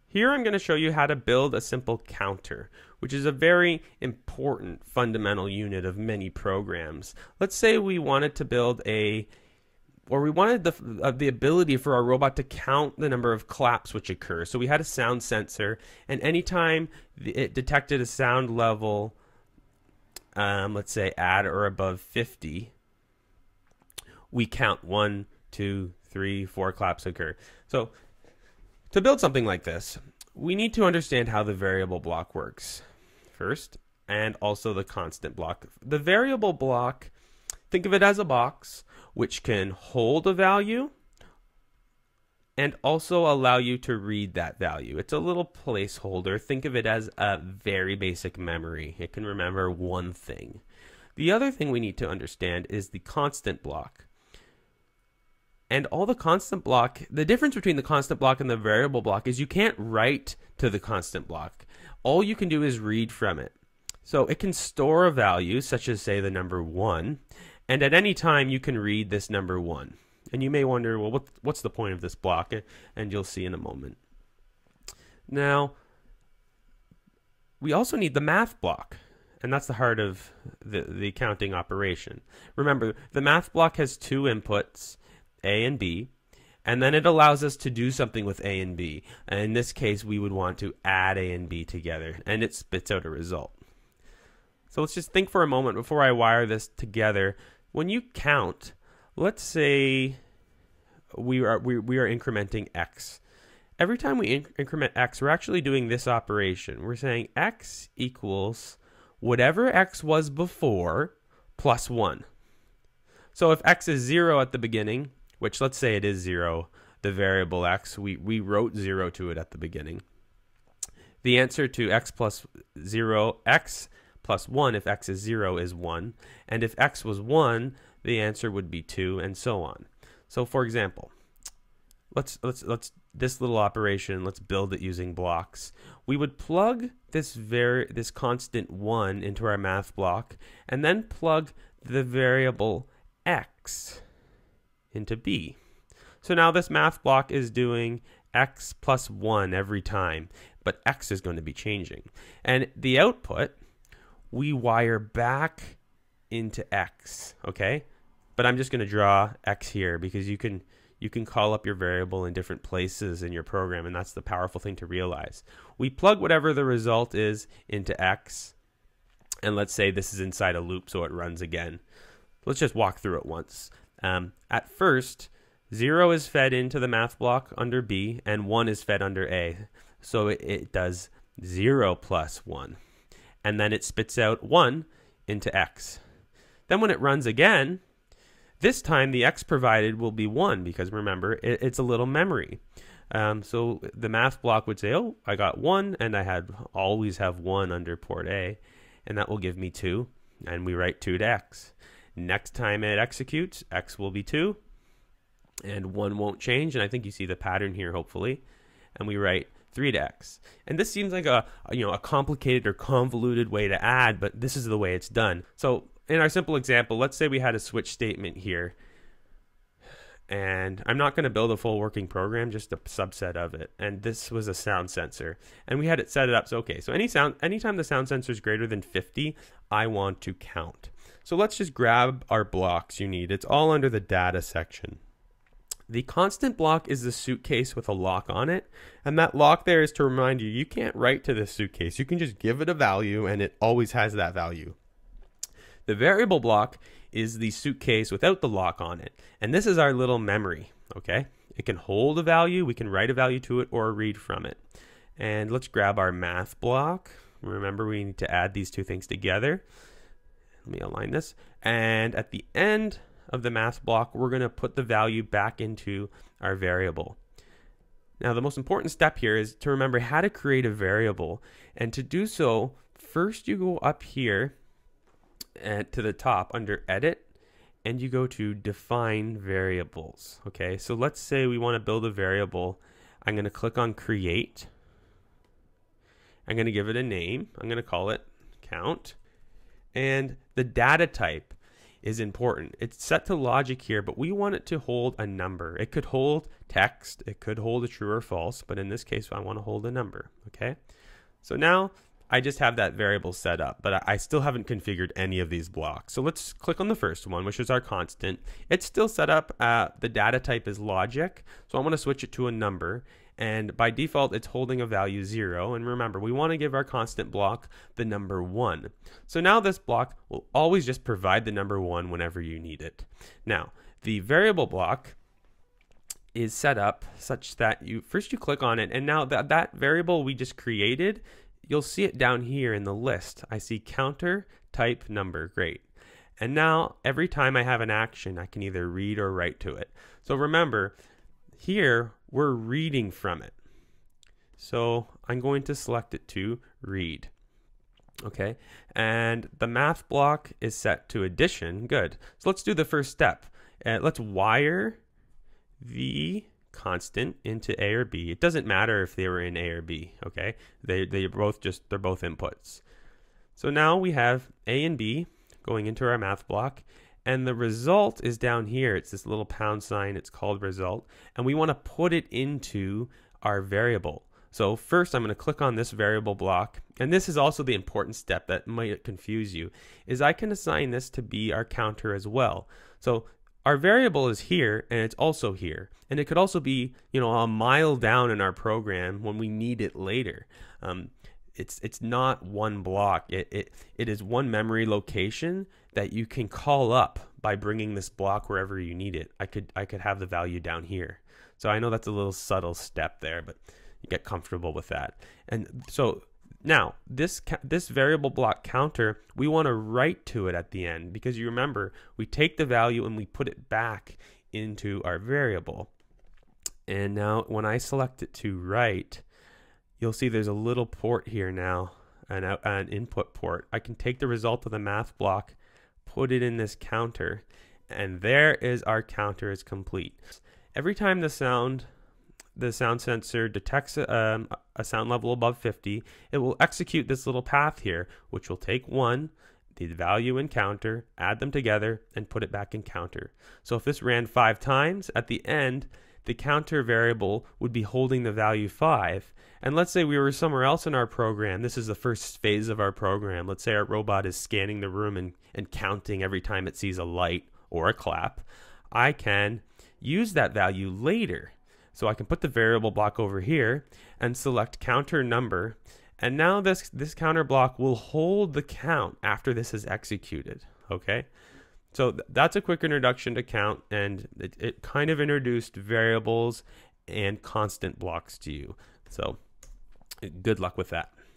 Here I'm going to show you how to build a simple counter, which is a very important fundamental unit of many programs. Let's say we wanted to build we wanted the ability for our robot to count the number of claps which occur. So we had a sound sensor, and anytime it detected a sound level, let's say at or above 50, we count 1, 2, 3, 4 claps occur. So to build something like this, we need to understand how the variable block works first, and also the constant block. The variable block, think of it as a box which can hold a value and also allow you to read that value. It's a little placeholder. Think of it as a very basic memory. It can remember one thing. The other thing we need to understand is the constant block. And all the constant block, the difference between the constant block and the variable block is you can't write to the constant block. All you can do is read from it. So it can store a value, such as say the number 1, and at any time you can read this number 1. And you may wonder, well, what's the point of this block? And you'll see in a moment. Now, we also need the math block, and that's the heart of the counting operation. Remember, the math block has two inputs, A and B, and then it allows us to do something with A and B. And in this case, we would want to add A and B together, and it spits out a result. So let's just think for a moment before I wire this together. When you count, let's say we are incrementing x. Every time we increment x, we're actually doing this operation. We're saying x equals whatever x was before plus 1. So if x is 0 at the beginning, which let's say it is 0, the variable x, we wrote 0 to it at the beginning. The answer to x plus 0, x plus 1, if x is 0, is 1. And if x was 1, the answer would be 2, and so on. So for example, let's this little operation, let's build it using blocks. We would plug this constant 1 into our math block, and then plug the variable x into B. So now this math block is doing x plus 1 every time, but x is going to be changing. And the output, we wire back into x, okay? But I'm just going to draw x here because you can call up your variable in different places in your program, and that's the powerful thing to realize. We plug whatever the result is into x, and let's say this is inside a loop, so it runs again. Let's just walk through it once. At first, 0 is fed into the math block under B, and 1 is fed under A. So it does 0 plus 1. And then it spits out 1 into x. Then when it runs again, this time the x provided will be 1, because remember, it's a little memory. So the math block would say, oh, I got 1, and I always have 1 under port A, and that will give me 2, and we write 2 to x. Next time it executes, x will be 2, and 1 won't change, and I think you see the pattern here, hopefully, and we write 3 to x. And this seems like a complicated or convoluted way to add, but this is the way it's done. So in our simple example, let's say we had a switch statement here, and I'm not going to build a full working program, just a subset of it. And this was a sound sensor, and we had it set it up. So okay, so anytime the sound sensor is greater than 50, I want to count. So let's just grab our blocks you need. It's all under the data section. The constant block is the suitcase with a lock on it, and that lock there is to remind you can't write to this suitcase. You can just give it a value, and it always has that value. The variable block is the suitcase without the lock on it, and this is our little memory, okay? It can hold a value, we can write a value to it, or read from it. And let's grab our math block. Remember, we need to add these two things together. Let me align this. And at the end of the math block, we're going to put the value back into our variable. Now, the most important step here is to remember how to create a variable. And to do so, first you go up here and to the top under Edit, and you go to Define Variables. Okay, so let's say we want to build a variable. I'm going to click on Create. I'm going to give it a name. I'm going to call it Count. And the data type is important. It's set to logic here, but we want it to hold a number. It could hold text, it could hold a true or false, but in this case, I want to hold a number, okay? So now I just have that variable set up, but I still haven't configured any of these blocks. So let's click on the first one, which is our constant. It's still set up, the data type is logic, so I'm going to switch it to a number, and by default it's holding a value 0, and remember we want to give our constant block the number 1. So now this block will always just provide the number 1 whenever you need it. Now the variable block is set up such that you click on it, and now that variable we just created, you'll see it down here in the list. I see counter type number. Great. And now every time I have an action, I can either read or write to it. So remember, here we're reading from it. So I'm going to select it to read. Okay. And the math block is set to addition. Good. So let's do the first step. Let's wire the constant into A or B. It doesn't matter if they were in A or B, okay? They're both inputs. So now we have A and B going into our math block, and the result is down here. It's this little pound sign. It's called result, and we want to put it into our variable. So first I'm going to click on this variable block, and this is also the important step that might confuse you, is I can assign this to be our counter as well. So our variable is here, and it's also here, and it could also be, you know, a mile down in our program when we need it later. It's not one block. It is one memory location that you can call up by bringing this block wherever you need it. I could have the value down here. So I know that's a little subtle step there, but you get comfortable with that. And so now this variable block counter, we want to write to it at the end, because you remember we take the value and we put it back into our variable. And now when I select it to write, you'll see there's a little port here now, an input port. I can take the result of the math block, put it in this counter, and there is our counter is complete. Every time the sound sensor detects a sound level above 50, it will execute this little path here, which will take the value in counter, add them together, and put it back in counter. So if this ran 5 times, at the end, the counter variable would be holding the value 5. And let's say we were somewhere else in our program. This is the first phase of our program. Let's say our robot is scanning the room and counting every time it sees a light or a clap. I can use that value later. So I can put the variable block over here and select counter number. And now this counter block will hold the count after this is executed. Okay. So that's a quick introduction to count, and it kind of introduced variables and constant blocks to you. So good luck with that.